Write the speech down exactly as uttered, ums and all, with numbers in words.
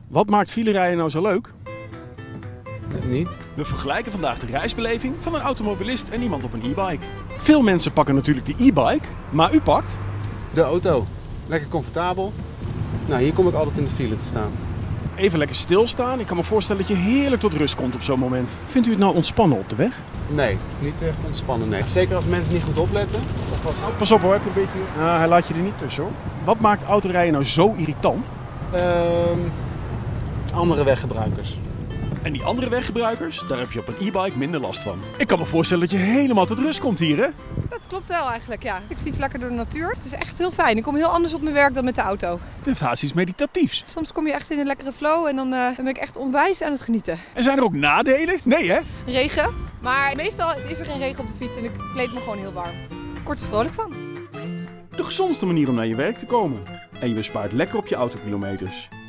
Wat maakt filerijden nou zo leuk? Niet? We vergelijken vandaag de reisbeleving van een automobilist en iemand op een e-bike. Veel mensen pakken natuurlijk de e-bike, maar u pakt... De auto. Lekker comfortabel. Nou, hier kom ik altijd in de file te staan. Even lekker stilstaan. Ik kan me voorstellen dat je heerlijk tot rust komt op zo'n moment. Vindt u het nou ontspannen op de weg? Nee, niet echt ontspannen, nee. Zeker als mensen niet goed opletten. Of als... Pas op hoor, heb je een beetje... Ah, hij laat je er niet tussen hoor. Wat maakt autorijden nou zo irritant? Ehm, andere weggebruikers. En die andere weggebruikers, daar heb je op een e-bike minder last van. Ik kan me voorstellen dat je helemaal tot rust komt hier, hè? Dat klopt wel eigenlijk, ja. Ik fiets lekker door de natuur. Het is echt heel fijn. Ik kom heel anders op mijn werk dan met de auto. Het heeft haast iets meditatiefs. Soms kom je echt in een lekkere flow en dan, uh, dan ben ik echt onwijs aan het genieten. En zijn er ook nadelen? Nee, hè? Regen, maar meestal is er geen regen op de fiets en ik kleed me gewoon heel warm. Ik word er vrolijk van. De gezondste manier om naar je werk te komen. En je bespaart lekker op je autokilometers.